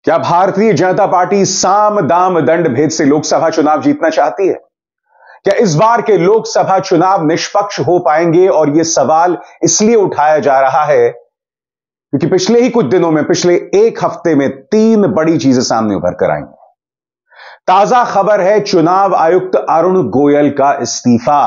क्या भारतीय जनता पार्टी साम दाम दंड भेद से लोकसभा चुनाव जीतना चाहती है? क्या इस बार के लोकसभा चुनाव निष्पक्ष हो पाएंगे? और यह सवाल इसलिए उठाया जा रहा है क्योंकि पिछले ही कुछ दिनों में, पिछले एक हफ्ते में 3 बड़ी चीजें सामने उभर कर आई हैं। ताजा खबर है चुनाव आयुक्त अरुण गोयल का इस्तीफा,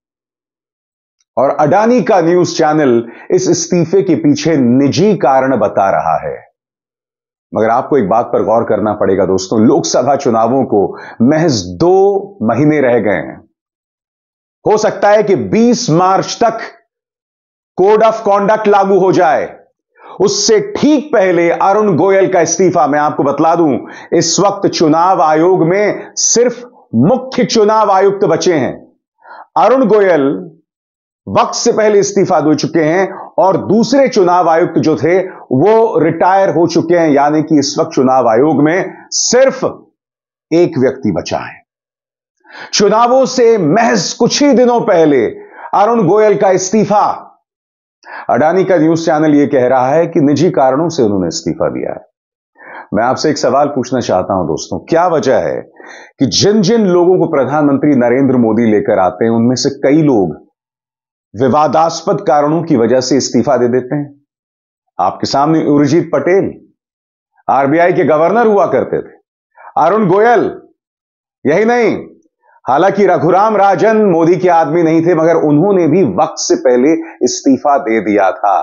और अडानी का न्यूज चैनल इस इस्तीफे के पीछे निजी कारण बता रहा है। मगर आपको एक बात पर गौर करना पड़ेगा दोस्तों, लोकसभा चुनावों को महज 2 महीने रह गए हैं। हो सकता है कि 20 मार्च तक कोड ऑफ कॉन्डक्ट लागू हो जाए। उससे ठीक पहले अरुण गोयल का इस्तीफा, मैं आपको बतला दूं, इस वक्त चुनाव आयोग में सिर्फ मुख्य चुनाव आयुक्त बचे हैं। अरुण गोयल वक्त से पहले इस्तीफा दे चुके हैं और दूसरे चुनाव आयुक्त जो थे वो रिटायर हो चुके हैं, यानी कि इस वक्त चुनाव आयोग में सिर्फ एक व्यक्ति बचा है। चुनावों से महज कुछ ही दिनों पहले अरुण गोयल का इस्तीफा। अडानी का न्यूज चैनल यह कह रहा है कि निजी कारणों से उन्होंने इस्तीफा दिया है। मैं आपसे एक सवाल पूछना चाहता हूं दोस्तों, क्या वजह है कि जिन जिन लोगों को प्रधानमंत्री नरेंद्र मोदी लेकर आते हैं उनमें से कई लोग विवादास्पद कारणों की वजह से इस्तीफा दे देते हैं? आपके सामने उर्जित पटेल आरबीआई के गवर्नर हुआ करते थे, अरुण गोयल, यही नहीं, हालांकि रघुराम राजन मोदी के आदमी नहीं थे, मगर उन्होंने भी वक्त से पहले इस्तीफा दे दिया था।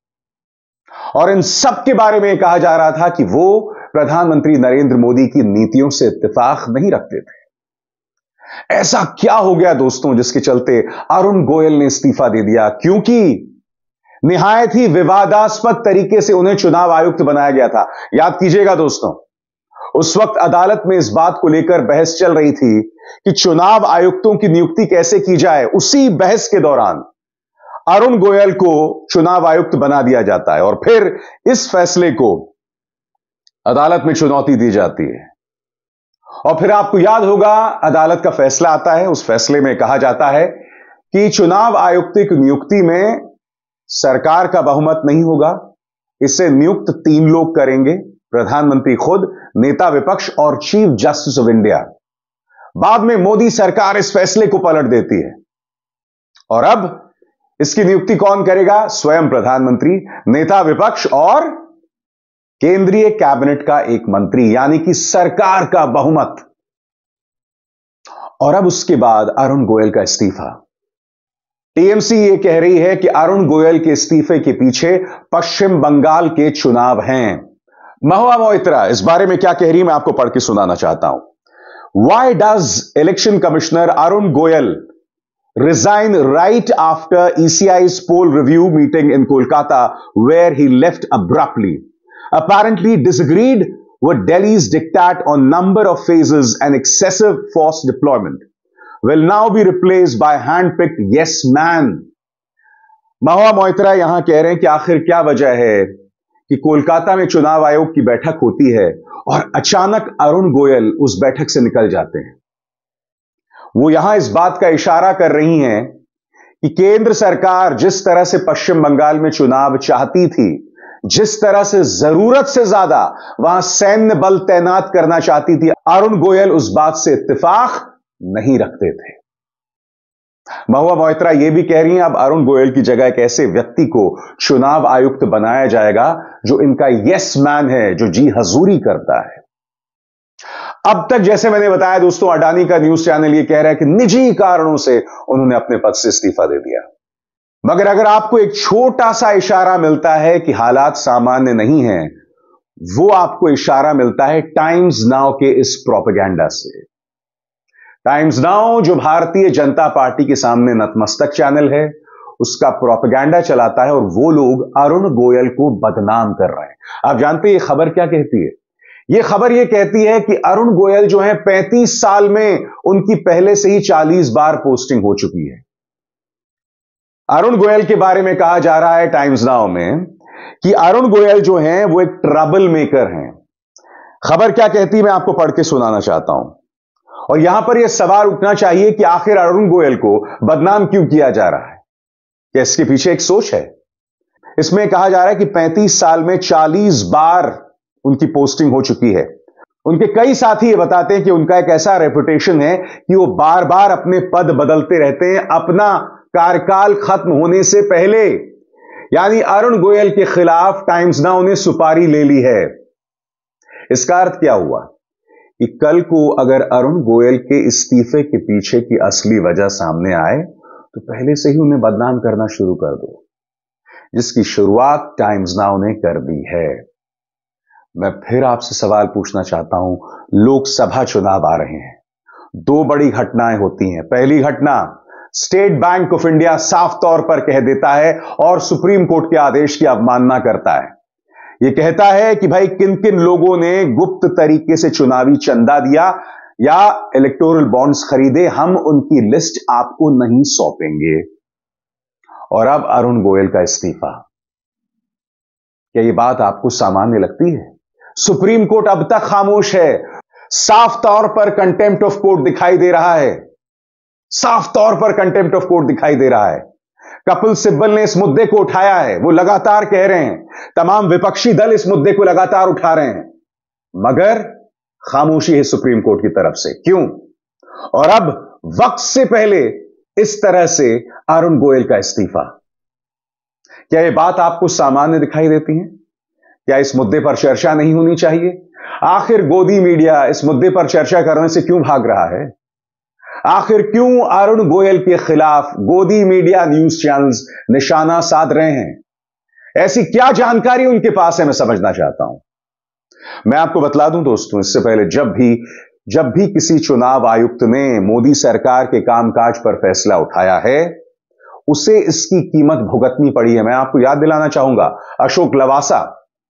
और इन सब के बारे में कहा जा रहा था कि वो प्रधानमंत्री नरेंद्र मोदी की नीतियों से इत्तेफाक नहीं रखते थे। ऐसा क्या हो गया दोस्तों जिसके चलते अरुण गोयल ने इस्तीफा दे दिया? क्योंकि निहायत ही विवादास्पद तरीके से उन्हें चुनाव आयुक्त बनाया गया था। याद कीजिएगा दोस्तों, उस वक्त अदालत में इस बात को लेकर बहस चल रही थी कि चुनाव आयुक्तों की नियुक्ति कैसे की जाए। उसी बहस के दौरान अरुण गोयल को चुनाव आयुक्त बना दिया जाता है और फिर इस फैसले को अदालत में चुनौती दी जाती है। और फिर आपको याद होगा, अदालत का फैसला आता है। उस फैसले में कहा जाता है कि चुनाव आयुक्त की नियुक्ति में सरकार का बहुमत नहीं होगा, इसे नियुक्त 3 लोग करेंगे, प्रधानमंत्री खुद, नेता विपक्ष और चीफ जस्टिस ऑफ इंडिया। बाद में मोदी सरकार इस फैसले को पलट देती है और अब इसकी नियुक्ति कौन करेगा? स्वयं प्रधानमंत्री, नेता विपक्ष और केंद्रीय कैबिनेट का एक मंत्री, यानी कि सरकार का बहुमत। और अब उसके बाद अरुण गोयल का इस्तीफा। टीएमसी यह कह रही है कि अरुण गोयल के इस्तीफे के पीछे पश्चिम बंगाल के चुनाव हैं। महुआ मोइत्रा इस बारे में क्या कह रही है, मैं आपको पढ़ के सुनाना चाहता हूं। Why does election commissioner Arun Goyal resign right after ECI's poll review meeting in Kolkata, where he left abruptly? Apparently disagreed with Delhi's diktat on number of phases and excessive force deployment. Will now be replaced by hand-picked yes man. Mahua Moitra यहां कह रहे हैं कि आखिर क्या वजह है कि कोलकाता में चुनाव आयोग की बैठक होती है और अचानक अरुण गोयल उस बैठक से निकल जाते हैं। वो यहां इस बात का इशारा कर रही हैं कि केंद्र सरकार जिस तरह से पश्चिम बंगाल में चुनाव चाहती थी, जिस तरह से जरूरत से ज्यादा वहां सैन्य बल तैनात करना चाहती थी, अरुण गोयल उस बात से इत्तेफाक नहीं रखते थे। महुआ मोइत्रा यह भी कह रही हैं अब अरुण गोयल की जगह एक ऐसे व्यक्ति को चुनाव आयुक्त बनाया जाएगा जो इनका यस मैन है, जो जी हजूरी करता है। अब तक जैसे मैंने बताया दोस्तों, अडानी का न्यूज चैनल यह कह रहा है कि निजी कारणों से उन्होंने अपने पद से इस्तीफा दे दिया। मगर अगर आपको एक छोटा सा इशारा मिलता है कि हालात सामान्य नहीं है, वो आपको इशारा मिलता है टाइम्स नाउ के इस प्रोपेगेंडा से। टाइम्स नाउ जो भारतीय जनता पार्टी के सामने नतमस्तक चैनल है, उसका प्रोपेगेंडा चलाता है और वो लोग अरुण गोयल को बदनाम कर रहे हैं। आप जानते हैं ये खबर क्या कहती है? ये खबर ये कहती है कि अरुण गोयल जो है 35 साल में उनकी पहले से ही 40 बार पोस्टिंग हो चुकी है। अरुण गोयल के बारे में कहा जा रहा है टाइम्स नाउ में कि अरुण गोयल जो हैं वो एक ट्रबल मेकर हैं। खबर क्या कहती है, मैं आपको पढ़ के सुनाना चाहता हूं। और यहां पर यह सवाल उठना चाहिए कि आखिर अरुण गोयल को बदनाम क्यों किया जा रहा है? क्या इसके पीछे एक सोच है? इसमें कहा जा रहा है कि 35 साल में 40 बार उनकी पोस्टिंग हो चुकी है। उनके कई साथी ये बताते हैं कि उनका एक ऐसा रेपुटेशन है कि वो बार बार अपने पद बदलते रहते हैं अपना कार्यकाल खत्म होने से पहले। यानी अरुण गोयल के खिलाफ टाइम्स नाउ ने सुपारी ले ली है। इसका अर्थ क्या हुआ कि कल को अगर अरुण गोयल के इस्तीफे के पीछे की असली वजह सामने आए तो पहले से ही उन्हें बदनाम करना शुरू कर दो, जिसकी शुरुआत टाइम्स नाउ ने कर दी है। मैं फिर आपसे सवाल पूछना चाहता हूं, लोकसभा चुनाव आ रहे हैं, दो बड़ी घटनाएं होती हैं। पहली घटना, स्टेट बैंक ऑफ इंडिया साफ तौर पर कह देता है और सुप्रीम कोर्ट के आदेश की अवमानना करता है। यह कहता है कि भाई किन किन लोगों ने गुप्त तरीके से चुनावी चंदा दिया या इलेक्टोरल बॉन्ड्स खरीदे, हम उनकी लिस्ट आपको नहीं सौंपेंगे। और अब अरुण गोयल का इस्तीफा, क्या यह बात आपको सामान्य लगती है? सुप्रीम कोर्ट अब तक खामोश है। साफ तौर पर कंटेम्प्ट ऑफ कोर्ट दिखाई दे रहा है। साफ तौर पर कंटेम्प्ट ऑफ कोर्ट दिखाई दे रहा है। कपिल सिब्बल ने इस मुद्दे को उठाया है, वो लगातार कह रहे हैं, तमाम विपक्षी दल इस मुद्दे को लगातार उठा रहे हैं, मगर खामोशी है सुप्रीम कोर्ट की तरफ से। क्यों? और अब वक्त से पहले इस तरह से अरुण गोयल का इस्तीफा, क्या यह बात आपको सामान्य दिखाई देती है? क्या इस मुद्दे पर चर्चा नहीं होनी चाहिए? आखिर गोदी मीडिया इस मुद्दे पर चर्चा करने से क्यों भाग रहा है? आखिर क्यों अरुण गोयल के खिलाफ गोदी मीडिया न्यूज चैनल्स निशाना साध रहे हैं? ऐसी क्या जानकारी उनके पास है, मैं समझना चाहता हूं। मैं आपको बतला दूं दोस्तों, इससे पहले जब भी किसी चुनाव आयुक्त ने मोदी सरकार के कामकाज पर फैसला उठाया है, उसे इसकी कीमत भुगतनी पड़ी है। मैं आपको याद दिलाना चाहूंगा, अशोक लवासा,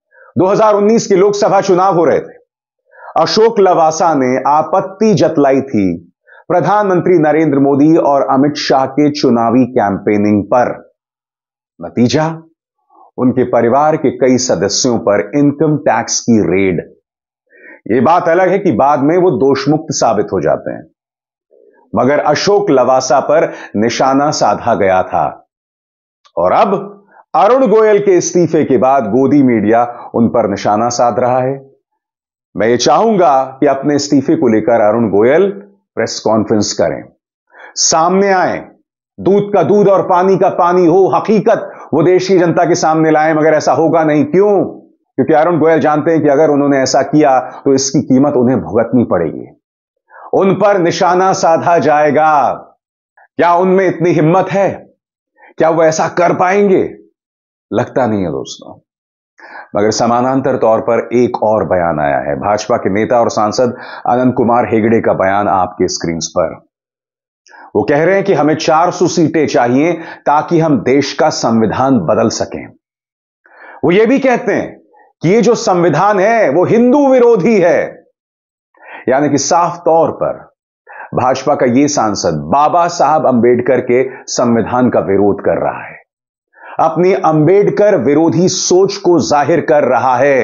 2019 के लोकसभा चुनाव हो रहे थे। अशोक लवासा ने आपत्ति जतलाई थी प्रधानमंत्री नरेंद्र मोदी और अमित शाह के चुनावी कैंपेनिंग पर। नतीजा, उनके परिवार के कई सदस्यों पर इनकम टैक्स की रेड। यह बात अलग है कि बाद में वो दोषमुक्त साबित हो जाते हैं, मगर अशोक लवासा पर निशाना साधा गया था। और अब अरुण गोयल के इस्तीफे के बाद गोदी मीडिया उन पर निशाना साध रहा है। मैं ये चाहूंगा कि अपने इस्तीफे को लेकर अरुण गोयल प्रेस कॉन्फ्रेंस करें, सामने आए, दूध का दूध और पानी का पानी हो, हकीकत वो देश की जनता के सामने लाएं। मगर ऐसा होगा नहीं। क्यों? क्योंकि अरुण गोयल जानते हैं कि अगर उन्होंने ऐसा किया तो इसकी कीमत उन्हें भुगतनी पड़ेगी, उन पर निशाना साधा जाएगा। क्या उनमें इतनी हिम्मत है? क्या वो ऐसा कर पाएंगे? लगता नहीं है दोस्तों। मगर समानांतर तौर पर एक और बयान आया है, भाजपा के नेता और सांसद अनंत कुमार हेगड़े का बयान आपके स्क्रीन पर। वो कह रहे हैं कि हमें 400 सीटें चाहिए ताकि हम देश का संविधान बदल सकें। वो ये भी कहते हैं कि ये जो संविधान है वो हिंदू विरोधी है। यानी कि साफ तौर पर भाजपा का ये सांसद बाबा साहब अंबेडकर के संविधान का विरोध कर रहा है, अपनी अंबेडकर विरोधी सोच को जाहिर कर रहा है।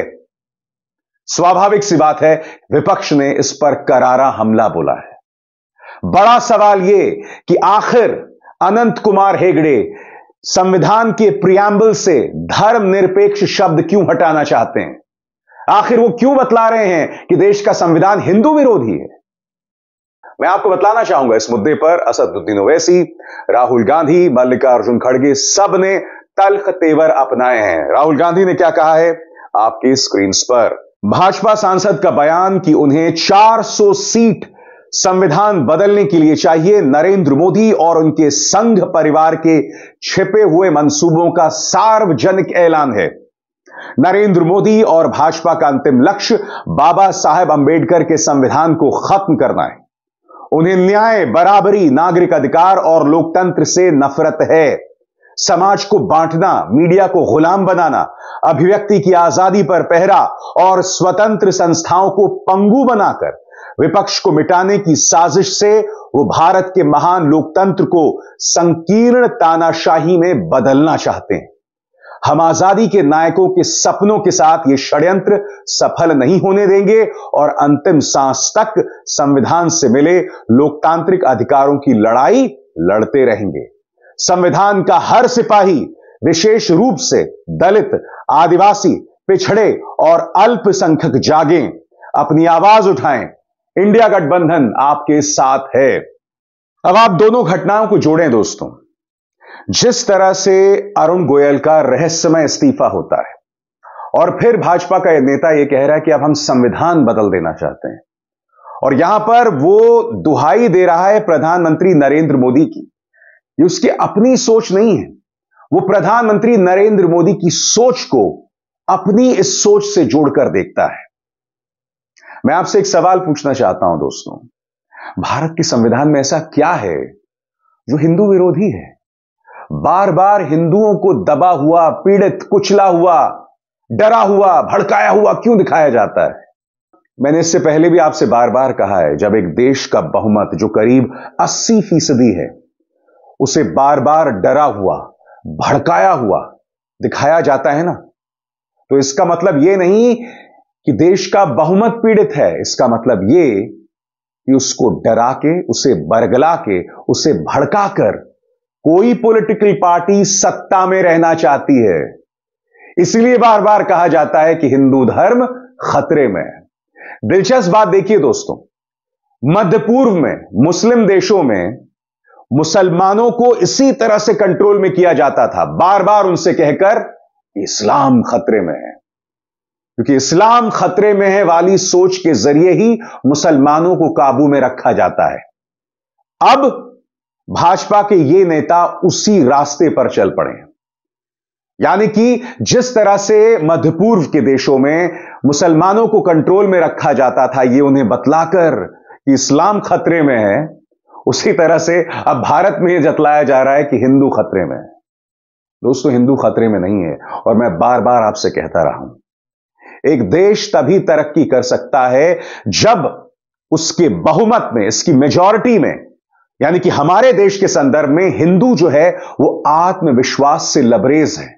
स्वाभाविक सी बात है, विपक्ष ने इस पर करारा हमला बोला है। बड़ा सवाल यह कि आखिर अनंत कुमार हेगड़े संविधान के प्रियम्बल से धर्मनिरपेक्ष शब्द क्यों हटाना चाहते हैं? आखिर वो क्यों बतला रहे हैं कि देश का संविधान हिंदू विरोधी है? मैं आपको बतलाना चाहूंगा इस मुद्दे पर असदुद्दीन ओवैसी, राहुल गांधी, मल्लिकार्जुन खड़गे सब ने तल्ख तेवर अपनाए हैं। राहुल गांधी ने क्या कहा है आपकी स्क्रीन पर? भाजपा सांसद का बयान कि उन्हें 400 सीट संविधान बदलने के लिए चाहिए, नरेंद्र मोदी और उनके संघ परिवार के छिपे हुए मंसूबों का सार्वजनिक ऐलान है। नरेंद्र मोदी और भाजपा का अंतिम लक्ष्य बाबा साहेब अंबेडकर के संविधान को खत्म करना है। उन्हें न्याय, बराबरी, नागरिक अधिकार और लोकतंत्र से नफरत है। समाज को बांटना, मीडिया को गुलाम बनाना, अभिव्यक्ति की आजादी पर पहरा और स्वतंत्र संस्थाओं को पंगु बनाकर विपक्ष को मिटाने की साजिश से वो भारत के महान लोकतंत्र को संकीर्ण तानाशाही में बदलना चाहते हैं। हम आजादी के नायकों के सपनों के साथ ये षड्यंत्र सफल नहीं होने देंगे और अंतिम सांस तक संविधान से मिले लोकतांत्रिक अधिकारों की लड़ाई लड़ते रहेंगे। संविधान का हर सिपाही, विशेष रूप से दलित, आदिवासी, पिछड़े और अल्पसंख्यक जागें, अपनी आवाज उठाएं। इंडिया गठबंधन आपके साथ है। अब आप दोनों घटनाओं को जोड़ें दोस्तों। जिस तरह से अरुण गोयल का रहस्यमय इस्तीफा होता है और फिर भाजपा का नेता यह कह रहा है कि अब हम संविधान बदल देना चाहते हैं, और यहां पर वो दुहाई दे रहा है प्रधानमंत्री नरेंद्र मोदी की। ये उसकी अपनी सोच नहीं है, वो प्रधानमंत्री नरेंद्र मोदी की सोच को अपनी इस सोच से जोड़कर देखता है। मैं आपसे एक सवाल पूछना चाहता हूं दोस्तों, भारत के संविधान में ऐसा क्या है जो हिंदू विरोधी है? बार बार हिंदुओं को दबा हुआ, पीड़ित, कुचला हुआ, डरा हुआ, भड़काया हुआ क्यों दिखाया जाता है? मैंने इससे पहले भी आपसे बार बार कहा है, जब एक देश का बहुमत जो करीब 80% है, उसे बार बार डरा हुआ, भड़काया हुआ दिखाया जाता है ना, तो इसका मतलब यह नहीं कि देश का बहुमत पीड़ित है। इसका मतलब यह कि उसको डरा के, उसे बरगला के, उसे भड़काकर कोई पॉलिटिकल पार्टी सत्ता में रहना चाहती है। इसलिए बार बार कहा जाता है कि हिंदू धर्म खतरे में है। दिलचस्प बात देखिए दोस्तों, मध्य पूर्व में, मुस्लिम देशों में मुसलमानों को इसी तरह से कंट्रोल में किया जाता था, बार बार उनसे कहकर इस्लाम खतरे में है, क्योंकि इस्लाम खतरे में है वाली सोच के जरिए ही मुसलमानों को काबू में रखा जाता है। अब भाजपा के ये नेता उसी रास्ते पर चल पड़े हैं, यानी कि जिस तरह से मध्य पूर्व के देशों में मुसलमानों को कंट्रोल में रखा जाता था, ये उन्हें बतलाकर कि इस्लाम खतरे में है, उसी तरह से अब भारत में यह जतलाया जा रहा है कि हिंदू खतरे में है। दोस्तों, हिंदू खतरे में नहीं है, और मैं बार बार आपसे कहता रहा हूं, एक देश तभी तरक्की कर सकता है जब उसके बहुमत में, इसकी मेजॉरिटी में, यानी कि हमारे देश के संदर्भ में हिंदू जो है वो आत्मविश्वास से लबरेज है।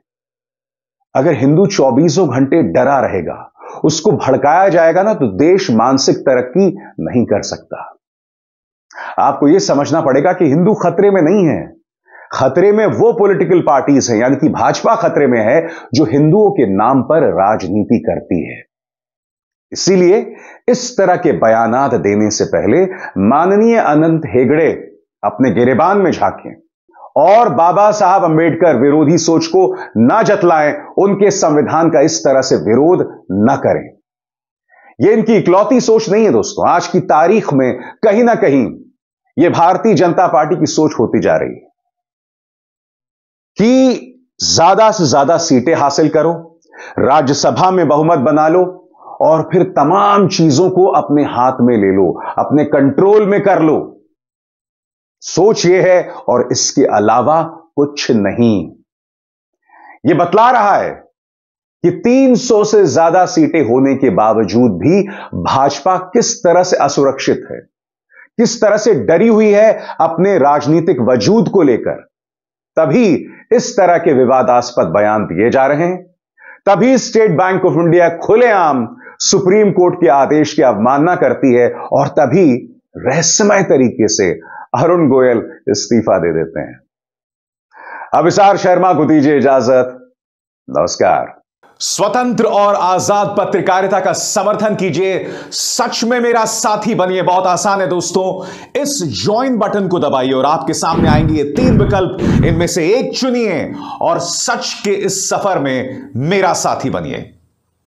अगर हिंदू 24 घंटे डरा रहेगा, उसको भड़काया जाएगा ना, तो देश मानसिक तरक्की नहीं कर सकता। आपको यह समझना पड़ेगा कि हिंदू खतरे में नहीं है, खतरे में वो पॉलिटिकल पार्टीज हैं, यानी कि भाजपा खतरे में है जो हिंदुओं के नाम पर राजनीति करती है। इसीलिए इस तरह के बयानात देने से पहले माननीय अनंत हेगड़े अपने गिरेबान में झांकें और बाबा साहब अंबेडकर विरोधी सोच को ना जतलाएं, उनके संविधान का इस तरह से विरोध न करें। यह इनकी इकलौती सोच नहीं है दोस्तों, आज की तारीख में कहीं ना कहीं यह भारतीय जनता पार्टी की सोच होती जा रही है कि ज्यादा से ज्यादा सीटें हासिल करो, राज्यसभा में बहुमत बना लो और फिर तमाम चीजों को अपने हाथ में ले लो, अपने कंट्रोल में कर लो। सोच यह है और इसके अलावा कुछ नहीं। यह बतला रहा है कि 300 से ज्यादा सीटें होने के बावजूद भी भाजपा किस तरह से असुरक्षित है, किस तरह से डरी हुई है अपने राजनीतिक वजूद को लेकर। तभी इस तरह के विवादास्पद बयान दिए जा रहे हैं, तभी स्टेट बैंक ऑफ इंडिया खुलेआम सुप्रीम कोर्ट के आदेश की अवमानना करती है, और तभी रहस्यमय तरीके से अरुण गोयल इस्तीफा दे देते हैं। अभिसार शर्मा को दीजिए इजाजत। नमस्कार। स्वतंत्र और आजाद पत्रकारिता का समर्थन कीजिए, सच में मेरा साथी बनिए। बहुत आसान है दोस्तों, इस ज्वाइन बटन को दबाइए और आपके सामने आएंगे ये 3 विकल्प, इनमें से एक चुनिए और सच के इस सफर में मेरा साथी बनिए।